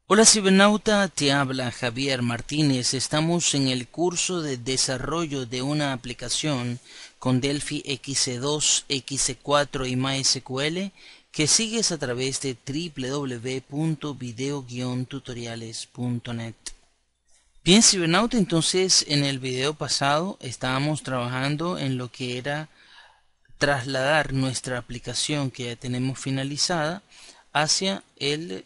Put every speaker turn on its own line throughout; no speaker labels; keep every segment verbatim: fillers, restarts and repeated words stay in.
Hola cibernauta, te habla Javier Martínez. Estamos en el curso de desarrollo de una aplicación con Delphi equis dos, equis cuatro y MySQL que sigues a través de w w w punto video guion tutoriales punto net. Bien cibernauta, entonces en el video pasado estábamos trabajando en lo que era trasladar nuestra aplicación que ya tenemos finalizada hacia el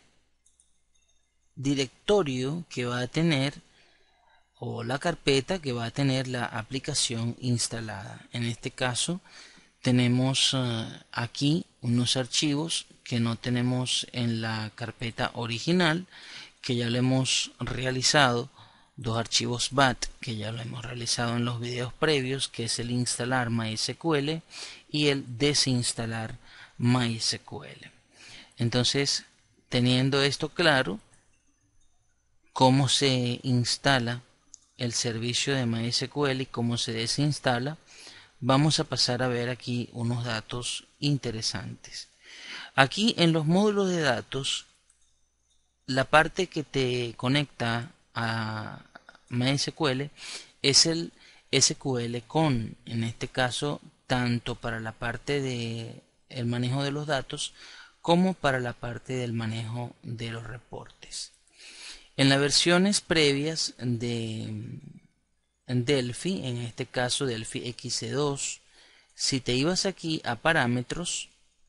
directorio que va a tener o la carpeta que va a tener la aplicación instalada. En este caso tenemos uh, aquí unos archivos que no tenemos en la carpeta original, que ya lo hemos realizado, dos archivos B A T que ya lo hemos realizado en los videos previos, que es el instalar MySQL y el desinstalar MySQL. Entonces, teniendo esto claro, cómo se instala el servicio de MySQL y cómo se desinstala, vamos a pasar a ver aquí unos datos interesantes. Aquí en los módulos de datos, la parte que te conecta a MySQL es el S Q L con, en este caso, tanto para la parte de el manejo de los datos como para la parte del manejo de los reportes. En las versiones previas de Delphi, en este caso Delphi equis dos, si te ibas aquí a parámetros,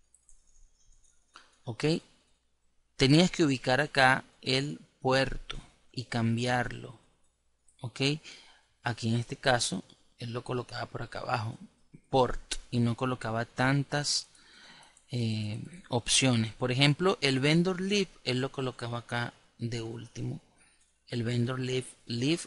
ok, tenías que ubicar acá el puerto y cambiarlo, ok. Aquí en este caso él lo colocaba por acá abajo, port, y no colocaba tantas eh, opciones. Por ejemplo, el vendor lib él lo colocaba acá de último, el vendor lib, lib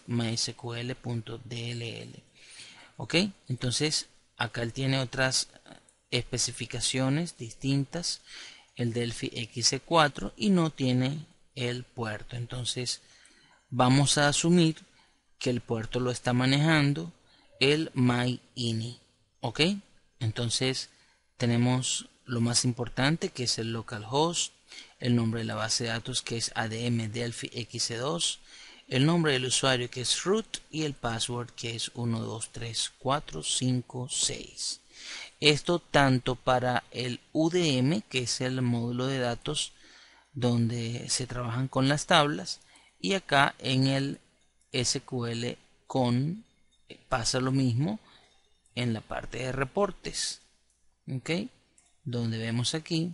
mysql.dll. ok, entonces acá él tiene otras especificaciones distintas, el Delphi equis cuatro, y no tiene el puerto. Entonces vamos a asumir que el puerto lo está manejando el myini. ok, entonces tenemos lo más importante, que es el localhost, el nombre de la base de datos, que es adm delphi equis dos, el nombre del usuario, que es root, y el password, que es uno dos tres cuatro cinco seis. Esto tanto para el U D M, que es el módulo de datos donde se trabajan con las tablas, y acá en el S Q L con pasa lo mismo en la parte de reportes, ok, donde vemos aquí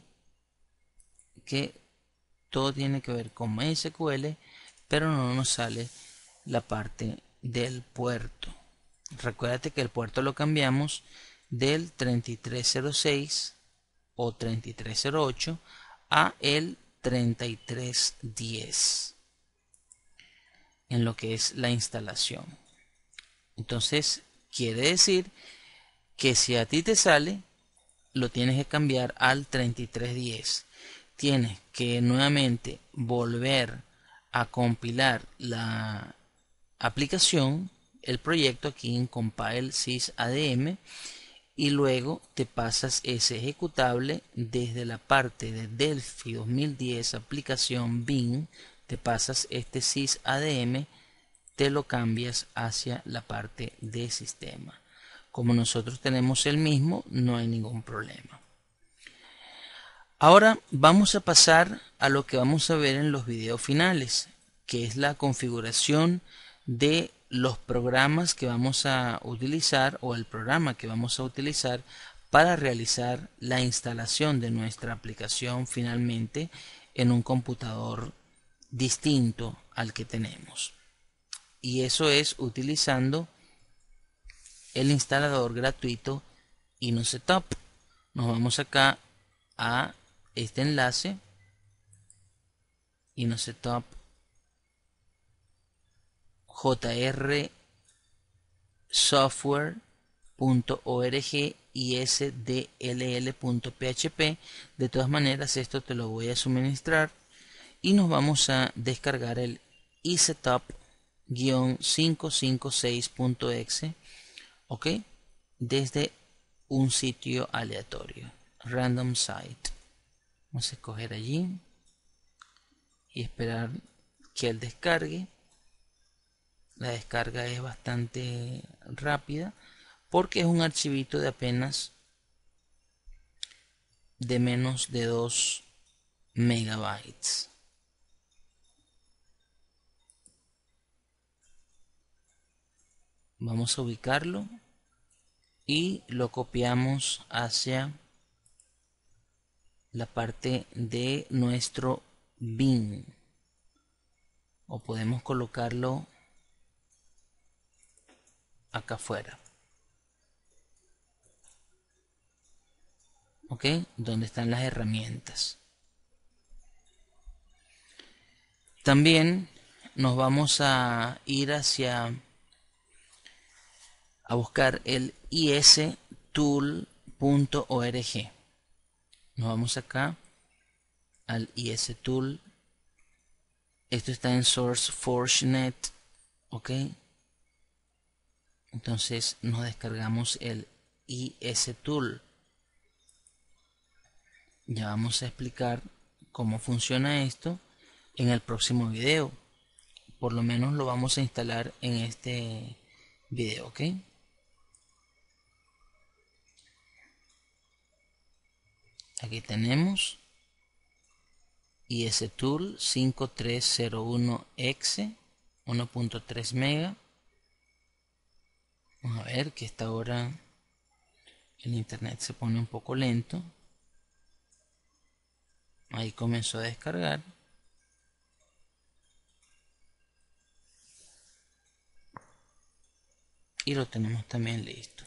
que todo tiene que ver con MySQL, pero no nos sale la parte del puerto. Recuérdate que el puerto lo cambiamos del treinta y tres cero seis o treinta y tres cero ocho a el treinta y tres diez en lo que es la instalación. Entonces quiere decir que si a ti te sale, lo tienes que cambiar al treinta y tres diez. Tienes que nuevamente volver a compilar la aplicación, el proyecto aquí en compile sysadm, y luego te pasas ese ejecutable desde la parte de Delphi dos mil diez aplicación bin, te pasas este sysadm, te lo cambias hacia la parte de sistema. Como nosotros tenemos el mismo, no hay ningún problema. Ahora vamos a pasar a lo que vamos a ver en los videos finales, que es la configuración de los programas que vamos a utilizar, o el programa que vamos a utilizar para realizar la instalación de nuestra aplicación finalmente en un computador distinto al que tenemos. Y eso es utilizando el instalador gratuito InnoSetup. Nos vamos acá a este enlace, InnoSetup jr software punto org y sdll punto php. De todas maneras, esto te lo voy a suministrar, y nos vamos a descargar el isetup cinco cinco seis punto exe, ok, desde un sitio aleatorio, random site. Vamos a escoger allí y esperar que él descargue. La descarga es bastante rápida porque es un archivito de apenas de menos de dos megabytes. Vamos a ubicarlo y lo copiamos hacia la parte de nuestro bin, o podemos colocarlo acá afuera, ok, donde están las herramientas. También nos vamos a ir hacia a buscar el istool punto org. Nos vamos acá al istool. Esto está en SourceForge.net, ok. Entonces nos descargamos el istool. Ya vamos a explicar cómo funciona esto en el próximo video. Por lo menos lo vamos a instalar en este video, ok. Aquí tenemos istool cinco tres cero uno exe uno punto tres mega. Vamos a ver que esta hora el internet se pone un poco lento. Ahí comenzó a descargar. Y lo tenemos también listo.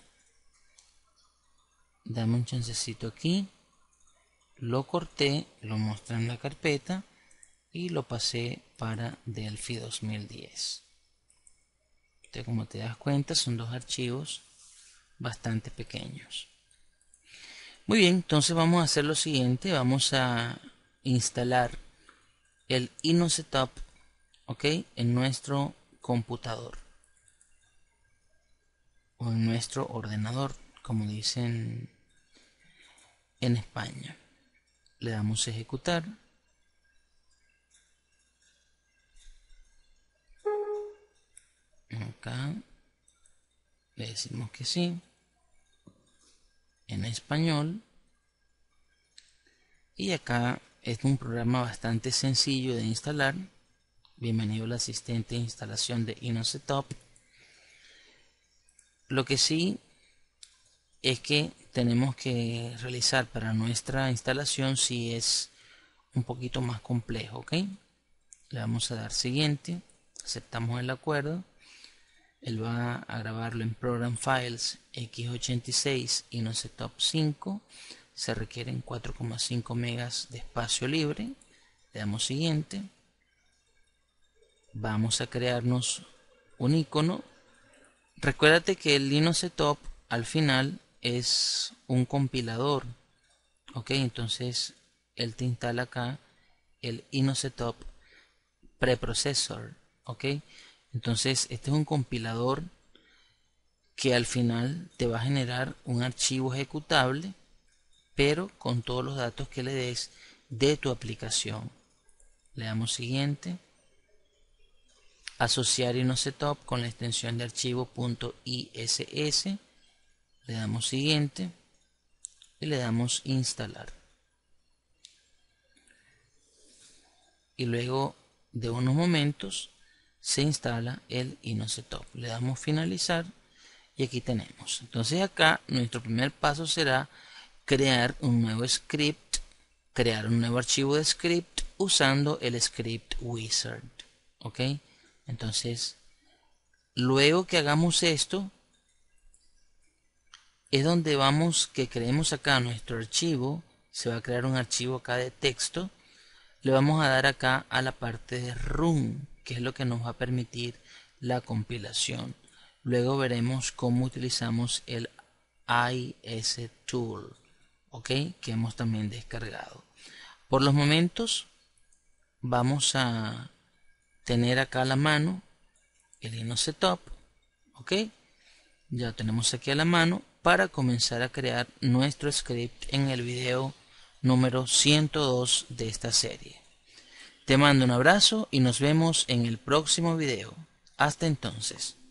Dame un chancecito aquí. Lo corté, lo mostré en la carpeta y lo pasé para Delphi dos mil diez. Entonces, como te das cuenta, son dos archivos bastante pequeños. Muy bien, entonces vamos a hacer lo siguiente. Vamos a instalar el InnoSetup, ok, en nuestro computador o en nuestro ordenador, como dicen en España. Le damos a ejecutar. Acá le decimos que sí en español, y acá es un programa bastante sencillo de instalar. Bienvenido al asistente de instalación de InnoSetup. Lo que sí es que tenemos que realizar para nuestra instalación si es un poquito más complejo, ok. Le vamos a dar siguiente, aceptamos el acuerdo. Él va a grabarlo en Program Files equis ochenta y seis InnoSetup cinco. Se requieren cuatro coma cinco megas de espacio libre. Le damos siguiente. Vamos a crearnos un icono. Recuérdate que el InnoSetup al final es un compilador, ok. Entonces él te instala acá el InnoSetup Preprocessor, ok. Entonces este es un compilador que al final te va a generar un archivo ejecutable, pero con todos los datos que le des de tu aplicación. Le damos siguiente. Asociar InnoSetup con la extensión de archivo .iss. Le damos siguiente y le damos instalar. Y luego de unos momentos se instala el InnoSetup. Le damos finalizar y aquí tenemos. Entonces acá nuestro primer paso será crear un nuevo script, crear un nuevo archivo de script usando el script wizard, ok. Entonces luego que hagamos esto es donde vamos, que creemos acá nuestro archivo. Se va a crear un archivo acá de texto. Le vamos a dar acá a la parte de run, que es lo que nos va a permitir la compilación. Luego veremos cómo utilizamos el istool, ok, que hemos también descargado. Por los momentos vamos a tener acá a la mano el InnoSetup, ok. Ya lo tenemos aquí a la mano para comenzar a crear nuestro script en el video número ciento dos de esta serie. Te mando un abrazo y nos vemos en el próximo video. Hasta entonces.